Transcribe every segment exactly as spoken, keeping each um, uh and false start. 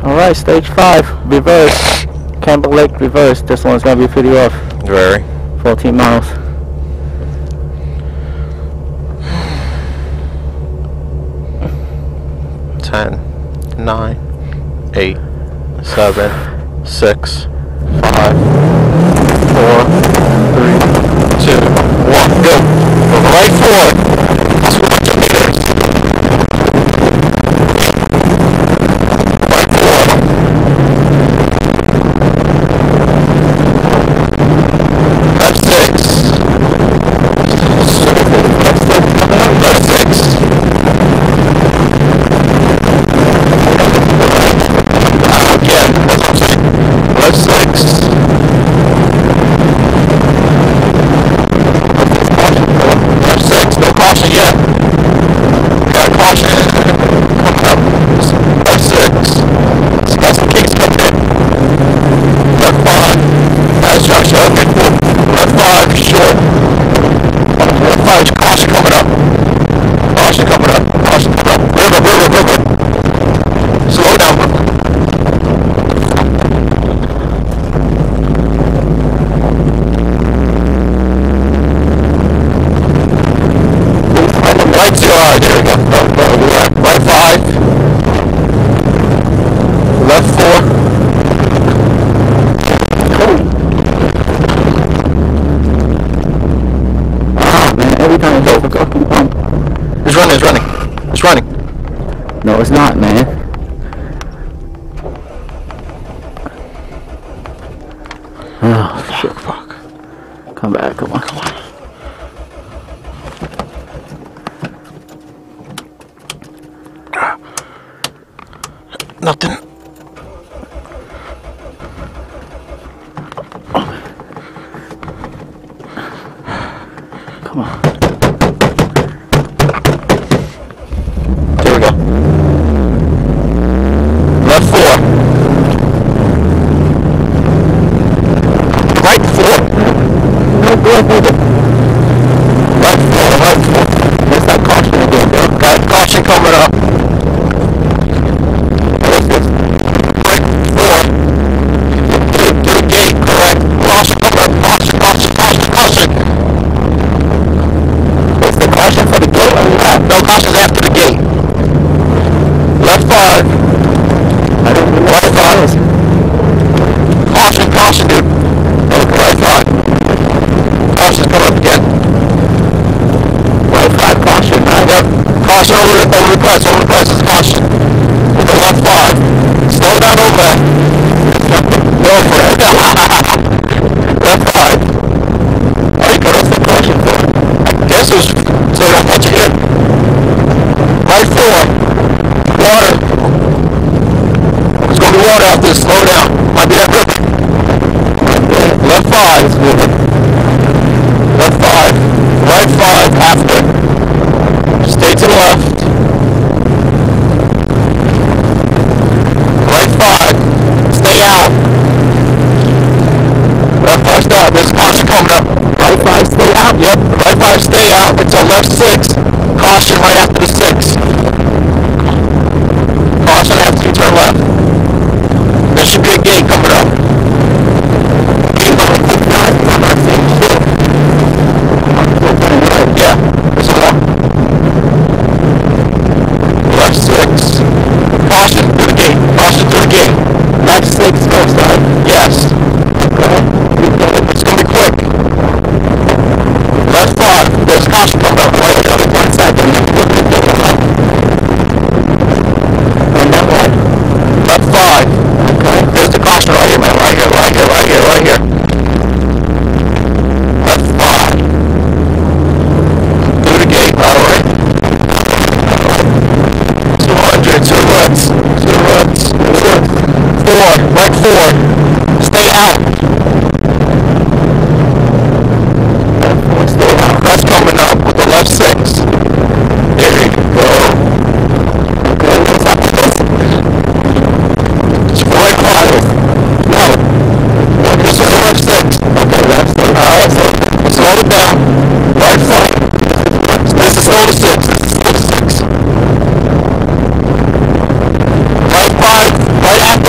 Alright, stage five, reverse. Campbell Lake reverse. This one's gonna be pretty rough. Very. fourteen miles. ten, nine, eight, seven, six, five, four, three, two, one, go. Right forward. two hundred meters. Right forward. Left six. Left six. Left six. Left six. No caution yet. Got caution. Coming up. Left six. Got some kicks coming in. Left five. That's Joshua. Okay, cool. Left five. Short. Left five. Caution coming up. Caution coming up. Caution coming up. River, river, river. Slow down, river. Right zero, alright, there we go. No, no, right, right five. Left four. Oh man, every time I go for fucking pump. It's running, it's running. It's running. No, it's not, man. Oh shit. Fuck. Come back, come on, come on. Nothing. Come on. There we go. Left four. Right four. No, go ahead. Right four, right four. There's that caution again, bro. Got caution coming up. Right four. To the gate, correct. Caution coming up. Caution, caution, caution, caution. What's the caution for the gate or left? No, caution's after the gate. Left five. I don't know what Right the five. is. Caution, caution, dude. Okay, right five. Caution's coming up again. Right five caution, right? Yep. Caution over the, over the press, over the press is caution. Over left five. Slow down over there. Go for it. Left five. Oh, you got us the caution for? I guess it was so you don't touch it in. Right four. Water. There's gonna be water out there. Slow down. Might be that river. Left five. Left five. Right five after. Stay to the left. Right five. Stay out. Left five, stay out. There's caution coming up. Right five, stay out. Yep. Right five, stay out until left six. Caution right after the six. Caution after you turn left. There should be a gate coming up. Gate number fifty-nine. Yeah. There's one. Left six. Caution to the gate. Caution to the gate. Left six, go start. Yes. It's gonna be quick. Left five. There's caution coming up right there. One second. And that one. Left five. Okay. There's the caution right here, man. Right here, right here, right here, right here. Left five. Through the gate, by the way. two hundred, two ruts. Two ruts. Four, right four. Stay out. Stay out. That's coming up with the left six. There you go. Okay, what's up with this? It's right five. No. This is the left six. Okay, left six. Alright, so slow it down. Right five. This is slow to six. This is slow to six. Right five. Right after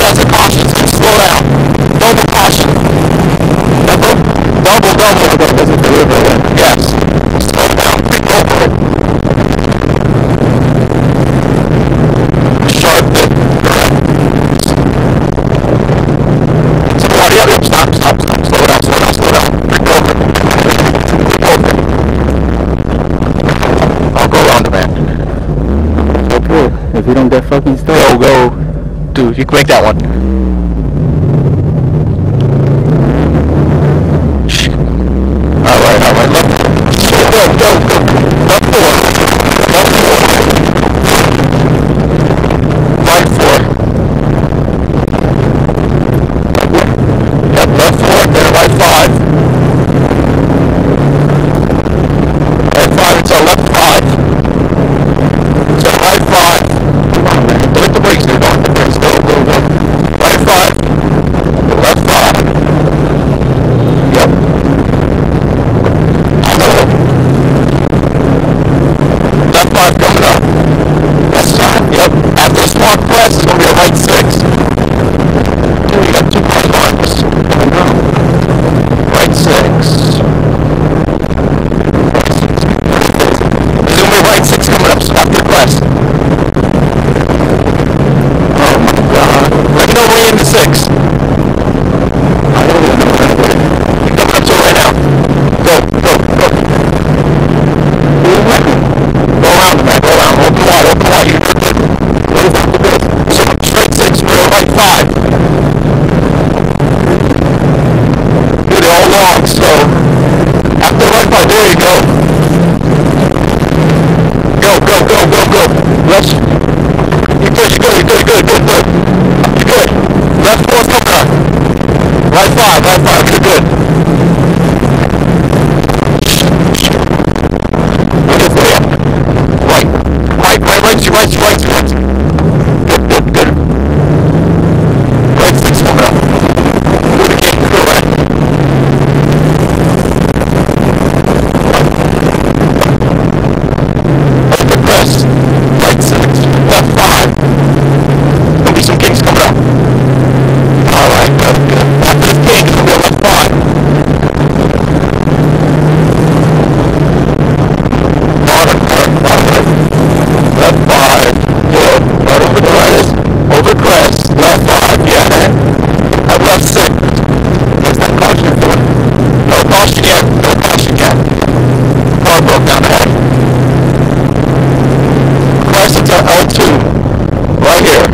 fucking stuff. Go, go. Dude, you can make that one. Alright, alright, left. Go, go, go. Left four. Left four. Right four. Yep, left four, then right five. Right five until left five. Until right five. Come on, man. Look at the brakes, they're going. The brakes, go, go, go. Right five. Left five. Yep. Left five coming up. That's fine. Yep. After the smart press, it's going to be a right six. Dude, you got two right lines. I know. Right six. Right six. There's going to be a right six coming up after the press. Oh my god. Let me know when you're in the six. I don't even know where you're coming up to right now. Go, go, go. Go around the back, go around, open wide, open wide, you're good. What is that for this? So, straight six, real right five. Dude, they're all long, so, after right five, there you go. Go, go, go, go, go. Left, you're good, you're good, you're good, you're good, good, good. You're good. Left four, coming up. Right five, right five, you're good. Right, right, right, right, right, right, right. Good, good, good. Right six coming up. Good again, go right. Right the press. Right six. Left five. There'll be some kings coming up. Alright, good, good. After this king, it's going to be a left five. Left five, good. Right over the right, over crest, left five, yeah. At left six. What's that caution for? No caution yet, no caution yet. Car broke down ahead. Crest into L two, right here.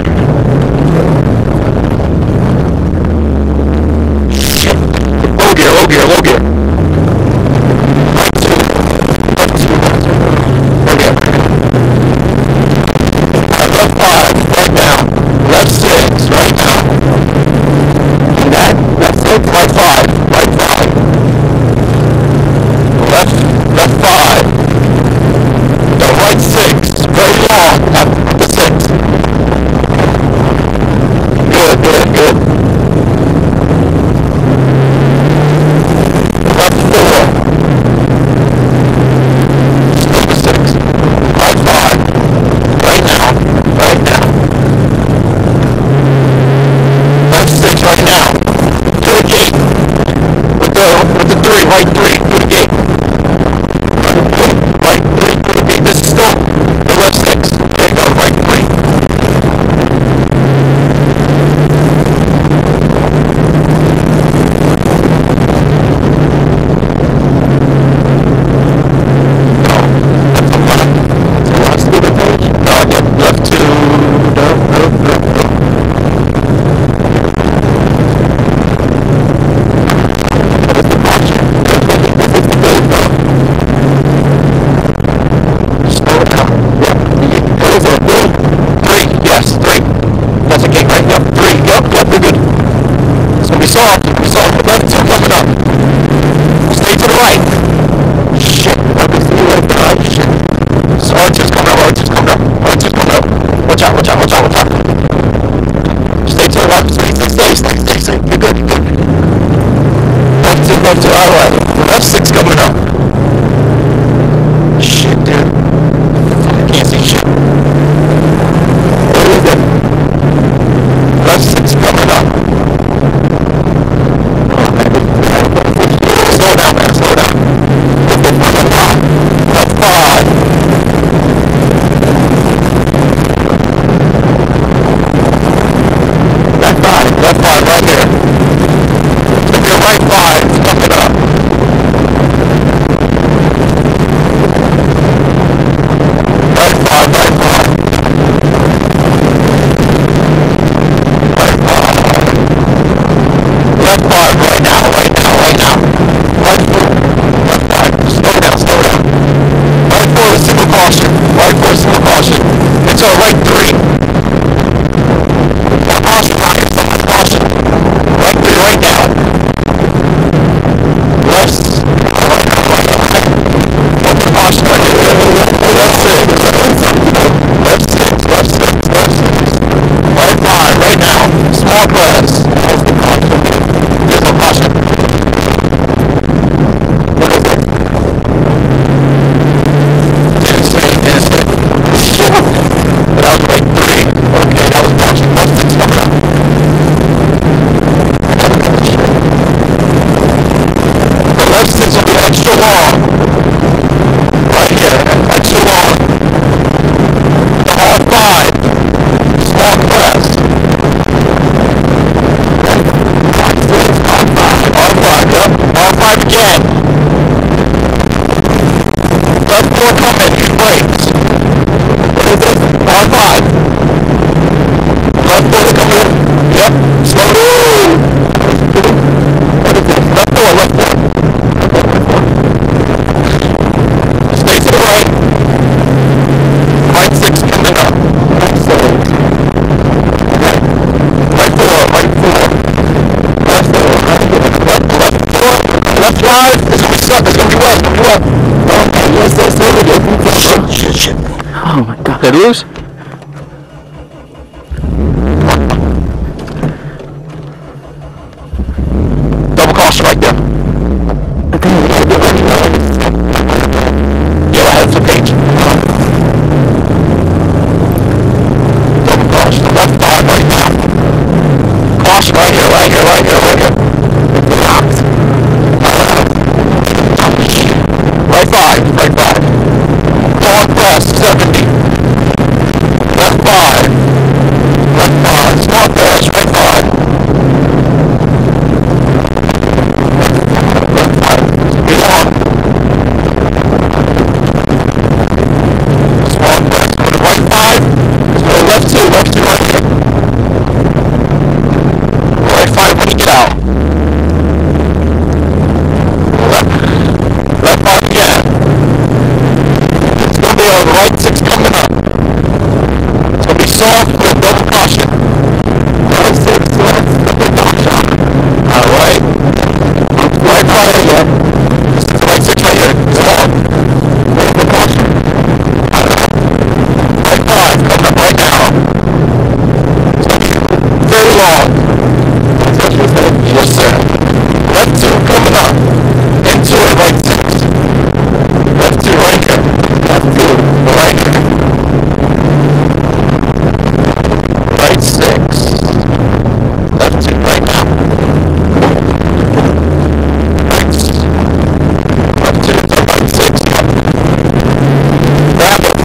Shit. Low gear, low gear, low gear. Right two, left two, left two. Right here. Left five, right now. Left six, right now. And that, left six, right five, right five. Left, left five. The right six, very long, after the six. Good, good, good. Left four. Still the six. Right five. Right now. Right now. Left six right now. To the gate. With the with the three, right three, to the gate. Right three, to the gate. This is still the left six. There you go, right three. No, that's a lot. That's a lot of stupid page. No, yep, left two. No, no, no, no. What is the caution? This is the good, no. Slow it down. Yep. What is it? Three? Three. Yes, three. That's a king, right? Yep, three. Yep, yep, we're good. It's gonna be soft. It's gonna be soft. Left two coming up. Stay to the right. Shit. Let me see you right there. Shit. So R two's coming up. R two's coming up. R two's coming up. Watch out, watch out, watch out, watch out. Stay to the left. Stay, stay, stay, stay, stay, stay. You're good, you're good. Left two, left two. Alright. Left six coming up. Shit, dude. I can't see shit. What is it? Left six coming up. Oh, man. Slow down, man. Slow down. Left five. Left five. Left five right small press. There's no caution. What is it? Didn't say, didn't say. But that was like three. Okay, that was caution. What's six coming up? The left six will be extra long. Right here, extra long. The hard five. Small press. R five, yep. R five again. Left four coming, use brakes. What is this? R five. Left four's coming in. Yep. Slow down. What is this? Left four, left four. Stay to the right. Right six coming up. Right seven. Right four, right four. Left four, right four. Left, left four. Left five. It's gonna be stuck. It's gonna be wet. It's gonna be wet. Okay, yes, that's what we do. Shit, shit, shit. Oh my god. Did it lose? Double caution right there. Yeah, that's the page. Double caution. Left five right now. Caution right here, right here, right here, right here. Right five, right five. Long press, seventy. Left five. Left five. Small press, right five. Left five. Be long. Small press. Go to right five. Let's go to left two, left two right here. Right five when you get out. Left, left five again. It's going to be on the right six coming up. It's going to be soft with double caution. Right six, left, double caution. Alright. Right five again. This is the right six right here. It's long. Double caution. Right five coming up right now. It's going to be very long. That's what you said. Yes, sir. Left two coming up. Into it, right six. Left two right here. Left two right here. Right six. Left two right now. Right. Left two to right six. Grab it.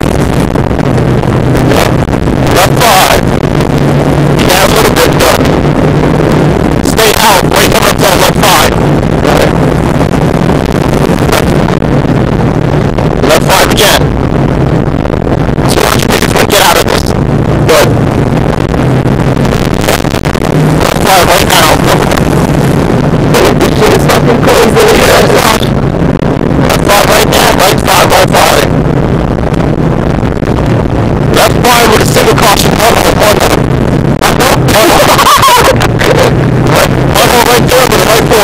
Left five. You got a little bit done. Stay out. Wait up until left five. Left five again. So watch me just get out of this. Good. Left five right now. This shit is fucking crazy. Left five right now. Right five, right five. Left five with a single caution. One more, one more. One more. Right, one more right there with a right four.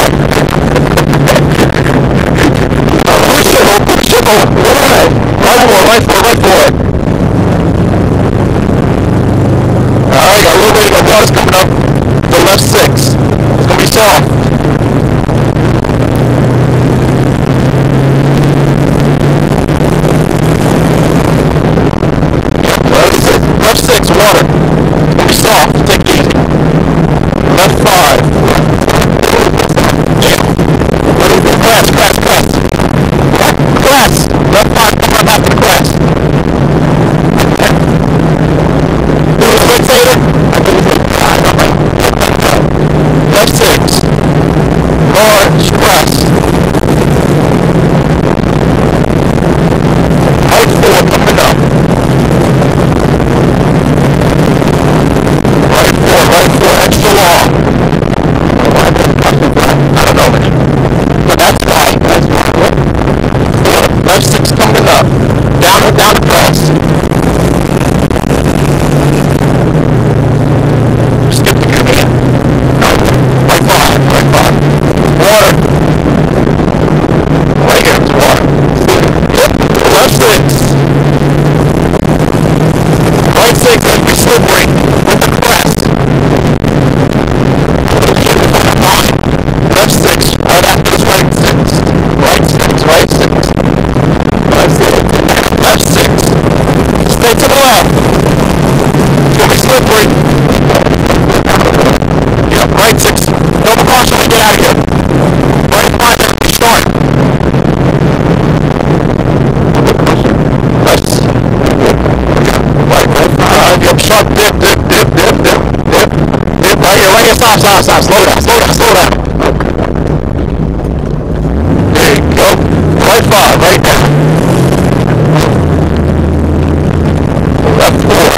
Push it, push it, right, right four, right four, right four. Alright, got a little way to go. Water's coming up. The left six. It's gonna be soft. Left six, left six, water. It's gonna be soft. Take it easy. Left five. Yeah. Press, press, press. Press. Left five, come up after the press. Do a rotator. Left six. stop, stop, slow down, slow down, slow down. There you go. Right five, right now. Left four.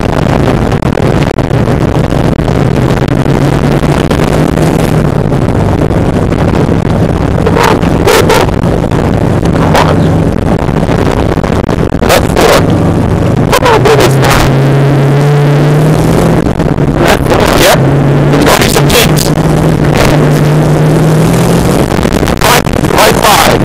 Come on. Left four. Come on, do this now. Left four. Yep. There's gonna be some kinks. Right, right five.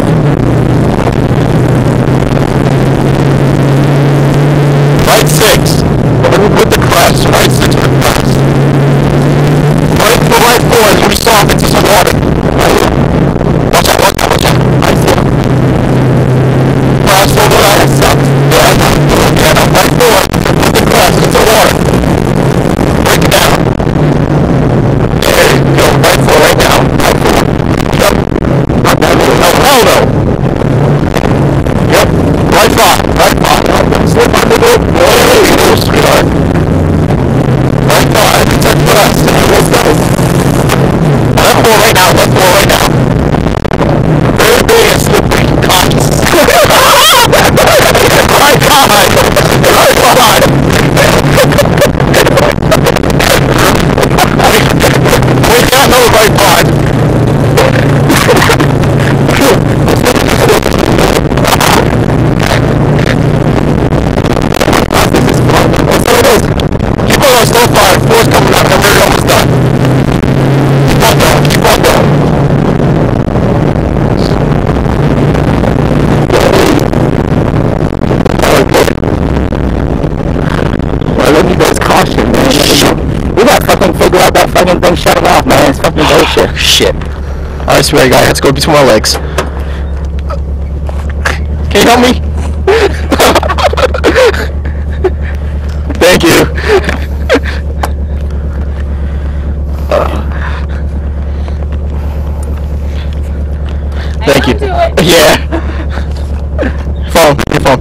Right six. With the crest. Right six with the crest. Right for right four. You'll be soft into some water. Watch out, watch out, watch out. Right four. Cross over that sucks. Yeah, I know. Yeah, no. Right four. With the crest into the water. Break it down. There you go. Right four right now. Right four. Yep. Not that little. No, hell no. Yep. Right five. Right five. Slip under the. Oh, there you go, sweetheart. Right five. Protect the rest. Let's go. Left four right now. Left four right now. Very big and slippery. Cautious. Right five. Right five. We got no right five. Keep on on slow fire. Four's coming up. I'm really almost done. Keep on going. Keep on going. Well, look at this caution, man. We gotta fucking figure out that fucking thing shutting off, man. It's fucking bullshit. Oh, shit. Alright, swear guy, let's go between my legs. Can you help me? Thank you. Thank you. Yeah. Phone. Your phone.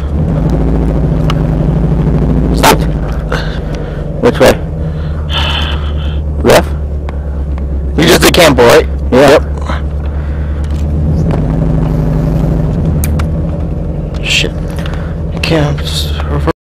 Stop. Which way? Left? You just did Campbell, right? Yeah. Yep. Shit. You can't just reverse.